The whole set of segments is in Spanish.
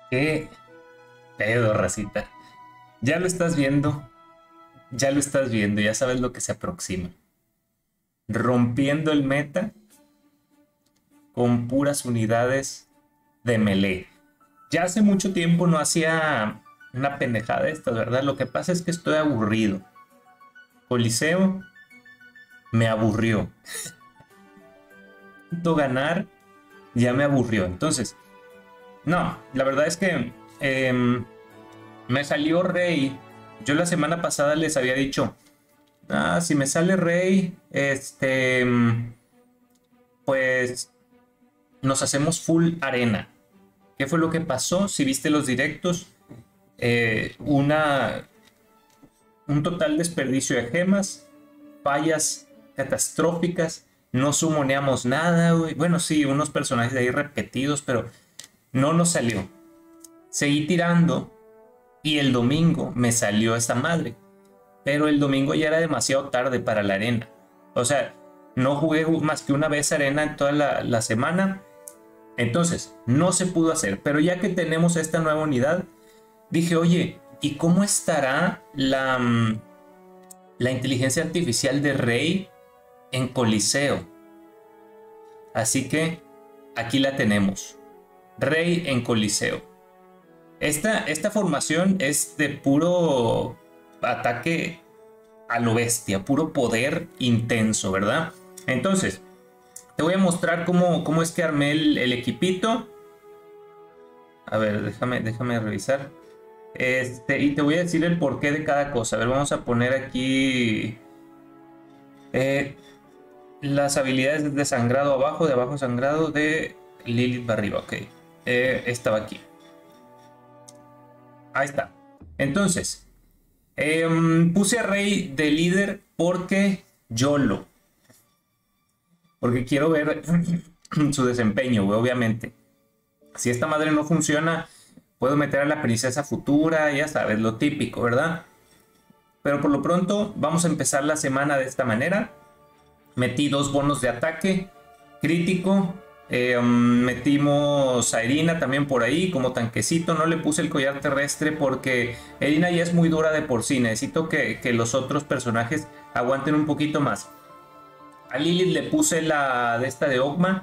Qué pedo, racita. Ya lo estás viendo, ya lo estás viendo, ya sabes lo que se aproxima. Rompiendo el meta con puras unidades de melee. Ya hace mucho tiempo no hacía una pendejada de estas, ¿verdad? Lo que pasa es que estoy aburrido. Coliseo me aburrió. Tanto ganar ya me aburrió. Entonces, no, la verdad es que me salió Rey. Yo la semana pasada les había dicho, si me sale Rey, pues nos hacemos full arena. ¿Qué fue lo que pasó? Si viste los directos, eh, una, un total desperdicio de gemas, fallas catastróficas, no sumoneamos nada, güey. Bueno, sí, unos personajes ahí repetidos, pero no nos salió. Seguí tirando y el domingo me salió esta madre. Pero el domingo ya era demasiado tarde para la arena. O sea, no jugué más que una vez arena en toda la semana. Entonces, no se pudo hacer. Pero ya que tenemos esta nueva unidad, dije, oye, ¿y cómo estará la inteligencia artificial de Rey en Coliseo? Así que aquí la tenemos. Rey en Coliseo. Esta formación es de puro ataque a lo bestia, puro poder intenso, ¿verdad? Entonces, te voy a mostrar cómo es que armé el equipito. A ver, déjame revisar. Y te voy a decir el porqué de cada cosa. A ver, vamos a poner aquí las habilidades de sangrado abajo, de abajo sangrado, de Lilith para arriba. Ok, estaba aquí. Ahí está. Entonces, puse a Rey de líder porque YOLO. Porque quiero ver su desempeño, güey, obviamente. Si esta madre no funciona, puedo meter a la princesa futura, ya sabes, lo típico, ¿verdad? Pero por lo pronto vamos a empezar la semana de esta manera. Metí 2 bonos de ataque crítico. Metimos a Irina también por ahí como tanquecito. No le puse el collar terrestre porque Irina ya es muy dura de por sí. Necesito que los otros personajes aguanten un poquito más. A Lilith le puse la de esta de Ogma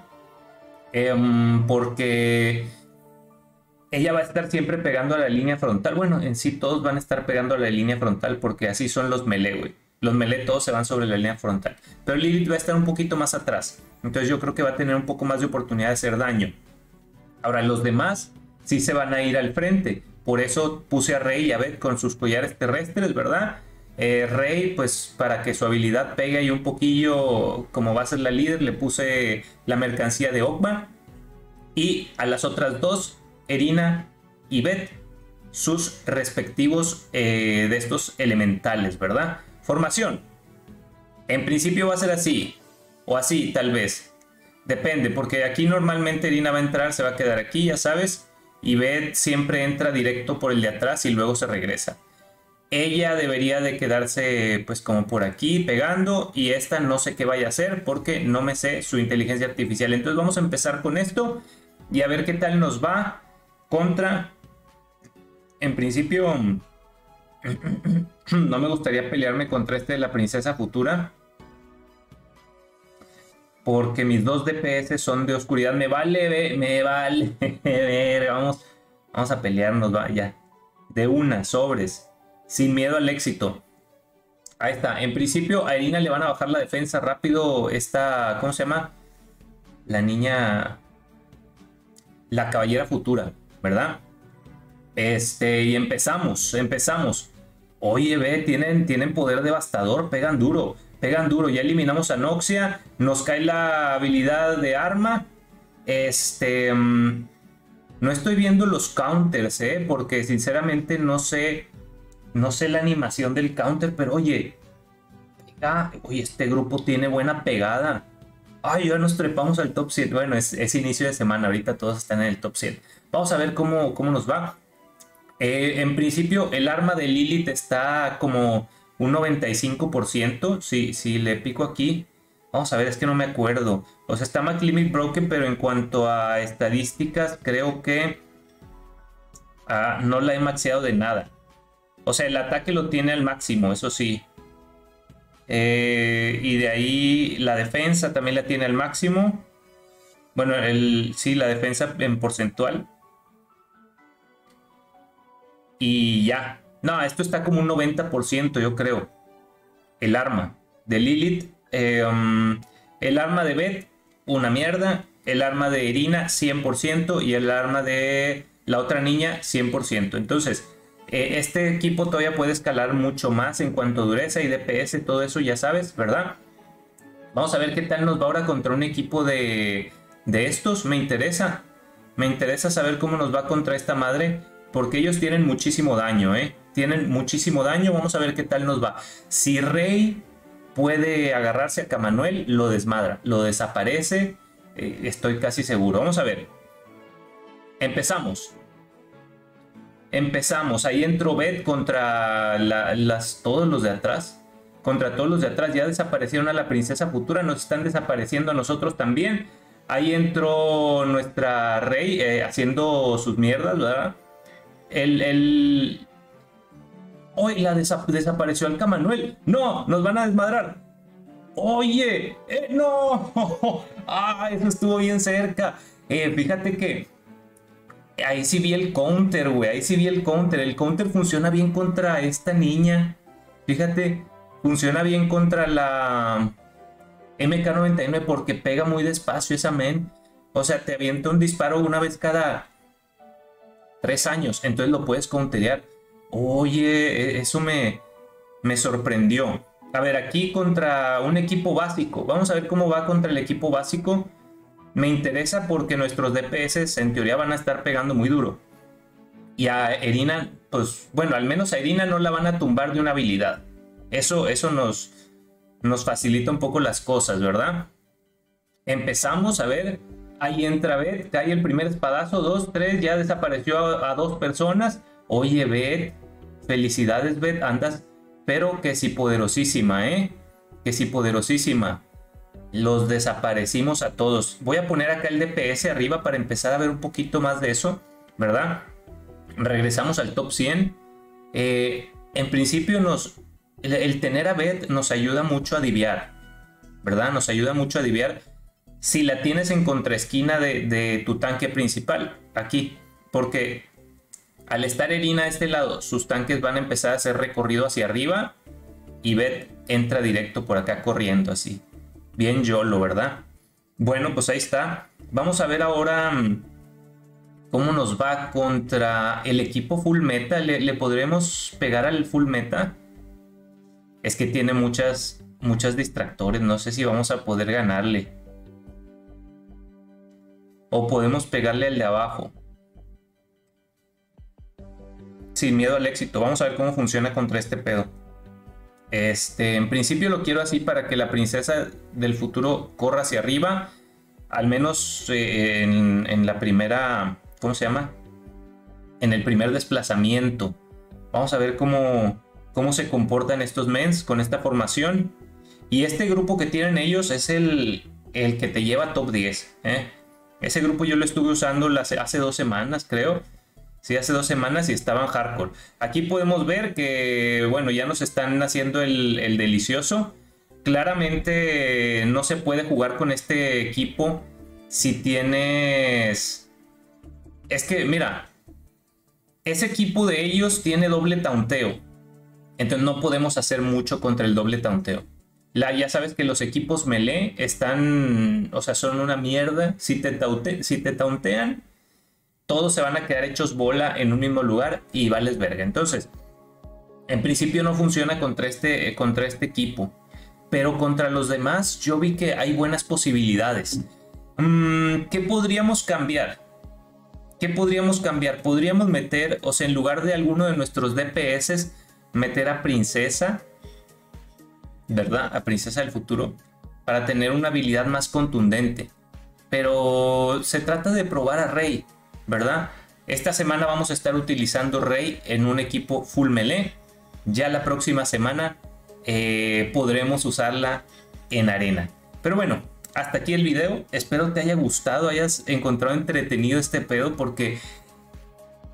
porque ella va a estar siempre pegando a la línea frontal. Bueno, en sí todos van a estar pegando a la línea frontal porque así son los melee, güey. Los melee todos se van sobre la línea frontal. Pero Lilith va a estar un poquito más atrás. Entonces yo creo que va a tener un poco más de oportunidad de hacer daño. Ahora los demás sí se van a ir al frente. Por eso puse a Rey y a Beth con sus collares terrestres, ¿verdad? Rey, pues para que su habilidad pegue ahí un poquillo, como va a ser la líder, le puse la mercancía de Ogma. Y a las otras dos, Irina y Beth, sus respectivos de estos elementales, ¿verdad? Formación. En principio va a ser así, o así tal vez. Depende, porque aquí normalmente Irina va a entrar, se va a quedar aquí, ya sabes. Y Beth siempre entra directo por el de atrás y luego se regresa. Ella debería de quedarse pues como por aquí pegando y esta no sé qué vaya a hacer porque no me sé su inteligencia artificial. Entonces vamos a empezar con esto y a ver qué tal nos va contra, en principio, no me gustaría pelearme contra este de la princesa futura porque mis 2 DPS son de oscuridad. Me vale, me vale. Vamos a pelearnos, vaya. De una, sobres. Sin miedo al éxito. Ahí está. En principio a Irina le van a bajar la defensa rápido. Esta, ¿cómo se llama? La niña... La caballera futura, ¿verdad? Y empezamos. Oye, ve, tienen poder devastador, pegan duro. Ya eliminamos a Noxia, nos cae la habilidad de arma. No estoy viendo los counters, porque sinceramente no sé la animación del counter, pero oye, oye, este grupo tiene buena pegada. Ay, ya nos trepamos al top 100. Bueno, es inicio de semana, ahorita todos están en el top 100. Vamos a ver cómo nos va. En principio, el arma de Lilith está como un 95%. Si le pico aquí, vamos a ver, es que no me acuerdo. O sea, está Max Limit Broken, pero en cuanto a estadísticas, creo que Ah, no la he maxeado de nada. O sea, el ataque lo tiene al máximo, eso sí. Y de ahí la defensa también la tiene al máximo. Bueno, sí, la defensa en porcentual. Y ya. No, esto está como un 90%, yo creo. El arma de Lilith. El arma de Beth, una mierda. El arma de Irina, 100%. Y el arma de la otra niña, 100%. Entonces, este equipo todavía puede escalar mucho más en cuanto a dureza y DPS, todo eso ya sabes, ¿verdad? Vamos a ver qué tal nos va ahora contra un equipo de estos. Me interesa. Me interesa saber cómo nos va contra esta madre. Porque ellos tienen muchísimo daño, ¿eh? Tienen muchísimo daño. Vamos a ver qué tal nos va. Si Rey puede agarrarse a Camanuel, lo desmadra. Lo desaparece. Estoy casi seguro. Vamos a ver. Empezamos. Empezamos. Ahí entró Beth contra todos los de atrás. Contra todos los de atrás. Ya desaparecieron a la princesa futura. Nos están desapareciendo a nosotros también. Ahí entró nuestra Rey haciendo sus mierdas, ¿verdad? Hoy desapareció el Camanuel. No, nos van a desmadrar. Oye, no. Ah, eso estuvo bien cerca. Fíjate que ahí sí vi el counter, güey. Ahí sí vi el counter. El counter funciona bien contra esta niña. Fíjate, funciona bien contra la MK99 porque pega muy despacio esa men. O sea, te avienta un disparo una vez cada 3 años, entonces lo puedes counterear. Oye, eso me sorprendió. A ver, aquí contra un equipo básico. Vamos a ver cómo va contra el equipo básico. Me interesa porque nuestros DPS en teoría van a estar pegando muy duro. Y a Irina, pues bueno, al menos a Irina no la van a tumbar de una habilidad. Eso nos facilita un poco las cosas, ¿verdad? Empezamos a ver. Ahí entra Beth, cae el primer espadazo, 2, 3, ya desapareció a 2 personas. Oye, Beth, felicidades, Beth, andas, pero que sí poderosísima, ¿eh? Que sí poderosísima. Los desaparecimos a todos. Voy a poner acá el DPS arriba para empezar a ver un poquito más de eso, ¿verdad? Regresamos al top 100. En principio el tener a Beth nos ayuda mucho a diviar, ¿verdad? Nos ayuda mucho a diviar. Si la tienes en contraesquina de tu tanque principal, aquí, porque al estar Irina a este lado, sus tanques van a empezar a hacer recorrido hacia arriba y Beth entra directo por acá corriendo así. Bien YOLO, ¿verdad? Bueno, pues ahí está. Vamos a ver ahora cómo nos va contra el equipo full meta. ¿Le podremos pegar al full meta? Es que tiene muchas distractores. No sé si vamos a poder ganarle. O podemos pegarle al de abajo. Sin miedo al éxito. Vamos a ver cómo funciona contra este pedo. En principio lo quiero así para que la princesa del futuro corra hacia arriba. Al menos en la primera... ¿Cómo se llama? En el primer desplazamiento. Vamos a ver cómo se comportan estos mens con esta formación. Y este grupo que tienen ellos es el que te lleva top 10. Ese grupo yo lo estuve usando hace 2 semanas, creo. Sí, hace 2 semanas y estaban hardcore. Aquí podemos ver que, bueno, ya nos están haciendo el delicioso. Claramente no se puede jugar con este equipo si tienes... Es que, mira, ese equipo de ellos tiene doble taunteo. Entonces no podemos hacer mucho contra el doble taunteo. Ya sabes que los equipos melee están, o sea, son una mierda. Si te tauntean, todos se van a quedar hechos bola en un mismo lugar y vales verga. Entonces, en principio no funciona contra este equipo. Pero contra los demás yo vi que hay buenas posibilidades. ¿Qué podríamos cambiar? ¿Qué podríamos cambiar? Podríamos meter, o sea, en lugar de alguno de nuestros DPS, meter a Princesa, ¿verdad? A Princesa del futuro, para tener una habilidad más contundente. Pero se trata de probar a Rey, ¿verdad? Esta semana vamos a estar utilizando Rey en un equipo full melee. Ya la próxima semana podremos usarla en arena. Pero bueno, hasta aquí el video. Espero te haya gustado, hayas encontrado entretenido este pedo, porque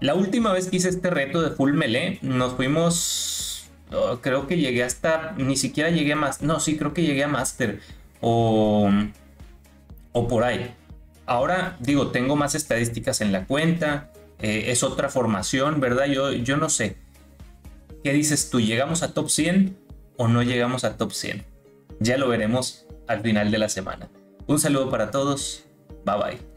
La última vez que hice este reto de full melee, nos fuimos, creo que llegué hasta, ni siquiera llegué a más, no, sí, creo que llegué a Master o, o por ahí. Ahora, digo, tengo más estadísticas en la cuenta, es otra formación, ¿verdad? Yo no sé. ¿Qué dices tú? ¿Llegamos a top 100 o no llegamos a top 100? Ya lo veremos al final de la semana. Un saludo para todos. Bye bye.